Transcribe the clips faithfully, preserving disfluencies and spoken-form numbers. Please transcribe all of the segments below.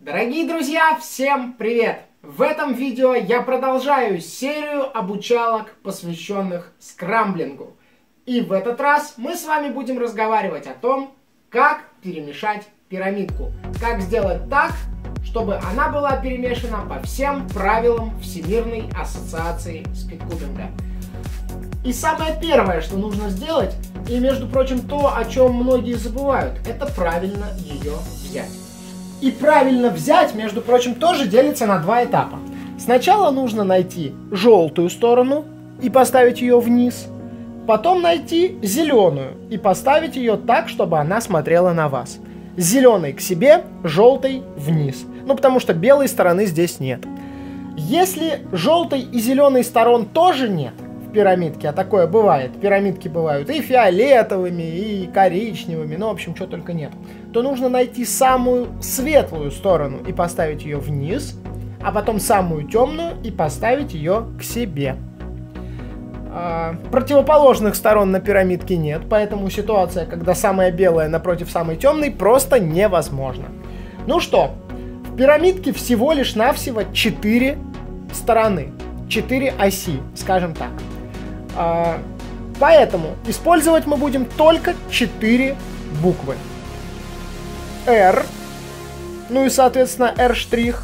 Дорогие друзья, всем привет! В этом видео я продолжаю серию обучалок, посвященных скрамблингу. И в этот раз мы с вами будем разговаривать о том, как перемешать пирамидку. Как сделать так, чтобы она была перемешана по всем правилам Всемирной ассоциации спидкубинга. И самое первое, что нужно сделать, и между прочим то, о чем многие забывают, это правильно ее взять. И правильно взять, между прочим, тоже делится на два этапа. Сначала нужно найти желтую сторону и поставить ее вниз. Потом найти зеленую и поставить ее так, чтобы она смотрела на вас. Зеленой к себе, желтой вниз. Ну, потому что белой стороны здесь нет. Если желтой и зеленой сторон тоже нет в пирамидке, а такое бывает, пирамидки бывают и фиолетовыми, и коричневыми, ну, в общем, что только нет, то нужно найти самую светлую сторону и поставить ее вниз, а потом самую темную и поставить ее к себе. А, противоположных сторон на пирамидке нет, поэтому ситуация, когда самая белая напротив самой темной, просто невозможна. Ну что, в пирамидке всего лишь навсего четыре стороны, четыре оси, скажем так. А, поэтому использовать мы будем только четыре буквы. R, ну и, соответственно, R',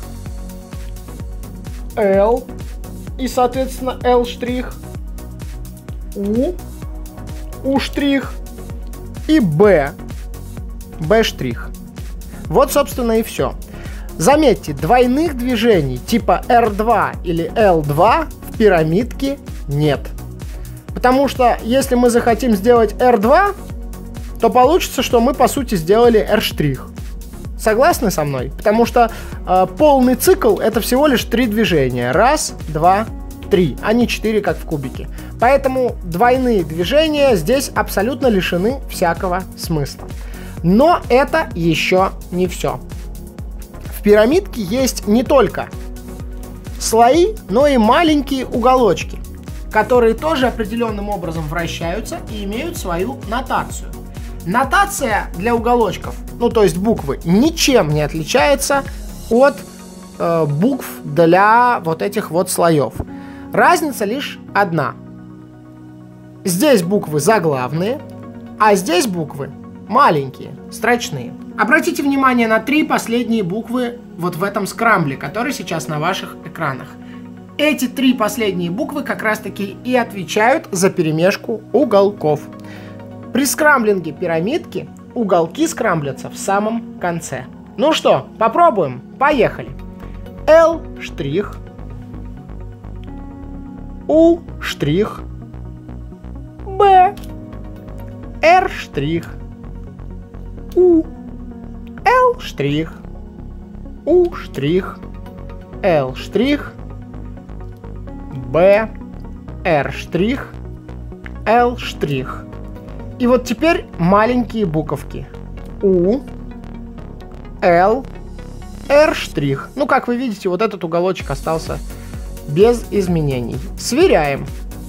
L, и, соответственно, L', U, U' и B, B'. Вот, собственно, и все. Заметьте, двойных движений типа эр два или эл два в пирамидке нет. Потому что, если мы захотим сделать эр два, то получится, что мы, по сути, сделали R'. Согласны со мной? Потому что э, полный цикл — это всего лишь три движения. Раз, два, три, а не четыре, как в кубике. Поэтому двойные движения здесь абсолютно лишены всякого смысла. Но это еще не все. В пирамидке есть не только слои, но и маленькие уголочки, которые тоже определенным образом вращаются и имеют свою нотацию. Нотация для уголочков, ну то есть буквы, ничем не отличается от э, букв для вот этих вот слоев. Разница лишь одна. Здесь буквы заглавные, а здесь буквы маленькие, строчные. Обратите внимание на три последние буквы вот в этом скрамбле, который сейчас на ваших экранах. Эти три последние буквы как раз таки и отвечают за перемешку уголков. При скрамблинге пирамидки уголки скрамблятся в самом конце. Ну что, попробуем? Поехали. L', U', B, R', U, L', U', L', B, R', L'. И вот теперь маленькие буковки. U, L, R'. Ну, как вы видите, вот этот уголочек остался без изменений. Сверяем.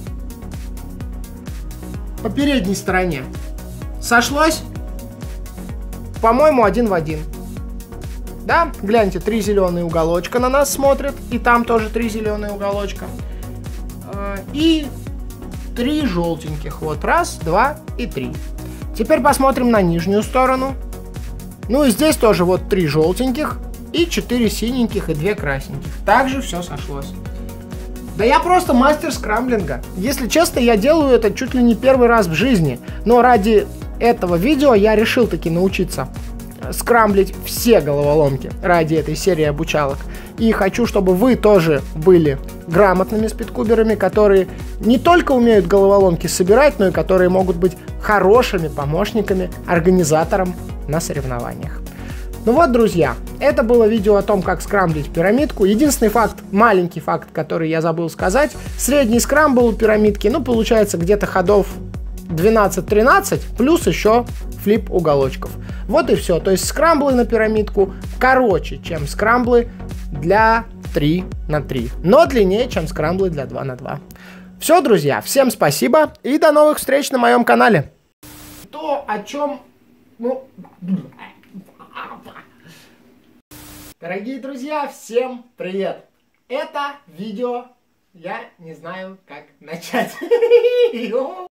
По передней стороне сошлось? По-моему, один в один. Да? Гляньте, три зеленые уголочка на нас смотрят. И там тоже три зеленые уголочка. И три желтеньких. Вот, раз, два и три. Теперь посмотрим на нижнюю сторону. Ну и здесь тоже вот три желтеньких, и четыре синеньких, и две красненьких. Также все сошлось. Да я просто мастер скрамблинга. Если честно, я делаю это чуть ли не первый раз в жизни. Но ради этого видео я решил таки научиться скрамблить все головоломки ради этой серии обучалок. И хочу, чтобы вы тоже были грамотными спидкуберами, которые не только умеют головоломки собирать, но и которые могут быть хорошими помощниками организаторам на соревнованиях. Ну вот, друзья, это было видео о том, как скрамблить пирамидку. Единственный факт, маленький факт, который я забыл сказать, средний скрамбл у пирамидки, ну, получается где-то ходов двенадцать-тринадцать, плюс еще флип уголочков. Вот и все. То есть скрамблы на пирамидку короче, чем скрамблы для три на три, но длиннее, чем скрамблы для два на два. Все, друзья, всем спасибо и до новых встреч на моем канале. То, о чем... Ну... Дорогие друзья, всем привет! Это видео, я не знаю, как начать.